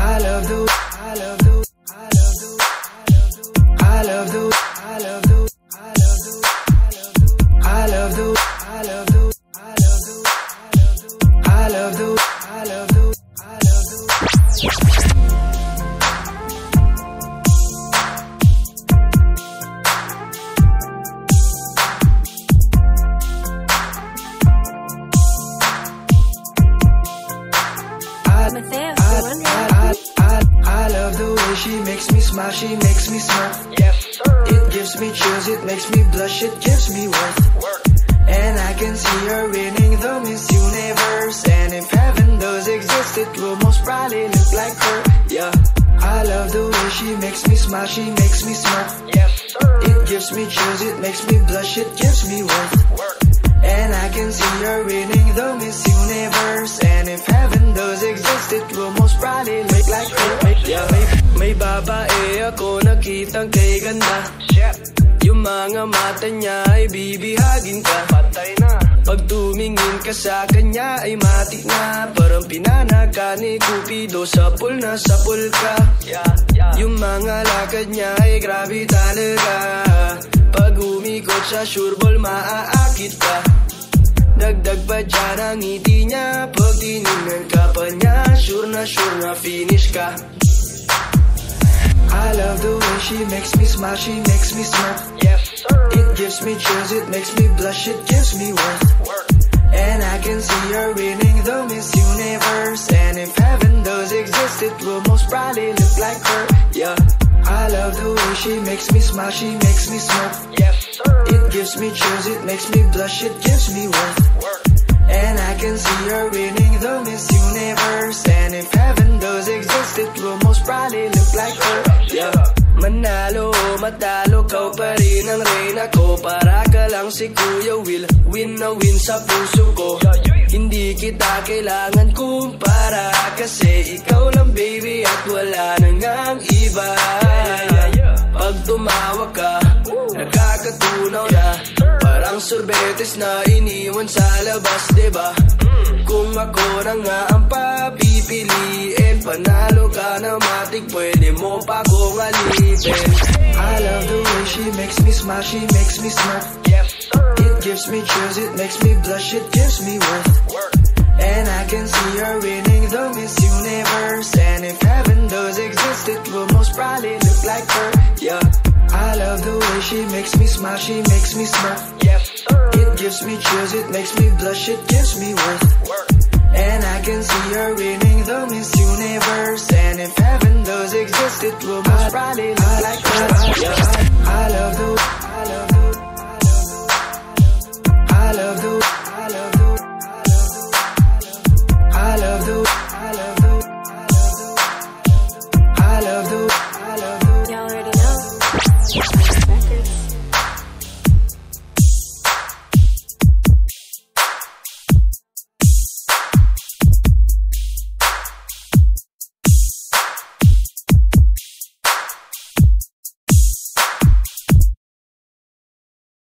I love the, I love the, I love the, I love the, I love the, I love the, I love the, I love the, I love the, I love the, I love the, I love the. Matthaios, I love the way she makes me smile, she makes me smurf. Yes, sir. It gives me chills, it makes me blush, it gives me worth. And I can see her winning the Miss Universe. And if heaven does exist, it will most probably look like her. Yeah, I love the way she makes me smile, she makes me smurf. Yes, sir. It gives me chills, it makes me blush, it gives me worth. And I can see her winning the Miss Universe. And if heaven does exist, it will most probably look like her. Yeah, may babae ako nakitang kay ganda. Yung mga mata niya ay bibihagin ka. Patay na. Pag tumingin ka sa kanya ay matik na. Parang pinana ka ni Cupido, sapul na sapul ka. Yung mga lakad niya ay grabe talaga. Pag umikot sa sureball maaakit ka. Dagdag pa dyan ang ngiti niya. Pag tinignan ka pa niya, sure na finish ka. I love the way she makes me smile, she makes me smurf. Yes, sir. It gives me chills, it makes me blush, it gives me worth. And I can see her winning the Miss Universe. And if heaven does exist, it will most probably look like her. Yeah, I love the way she makes me smile, she makes me smurf. Yes, sir. It gives me chills, it makes me blush, it gives me worth. And I can see her winning the Miss Universe. And if heaven does exist, it will most probably look like her. Yeah. Manalo o matalo, kau pa rin ang reyna ko. Para ka lang si Kuya Will, win na win sa puso ko. Hindi kita kailangan kumpara, kasi ikaw lang baby at wala nang ang iba. Pag tumawa ka, nakakatunaw na. Parang sorbetes na iniwan sa labas, diba? Kung ako na nga ang papipiliin, panalo ka na matik, pwede mo pa kong alipin. I love the way she makes me smile, she makes me smurf. Yes, sir. It gives me chills, it makes me blush, it gives me worth. And I can see her winning the Miss Universe. And if heaven does exist, it will most probably look like her. Yeah, I love the way she makes me smile, she makes me smurf. Yes, sir. It gives me chills, it makes me blush, it gives me worth. And I can see her winning the Miss Universe. And if heaven does exist, it will most probably look like her. Yeah, I love the, I love the, I love the, I love the, I love the, I love the, I love the, I love the, y'all already know.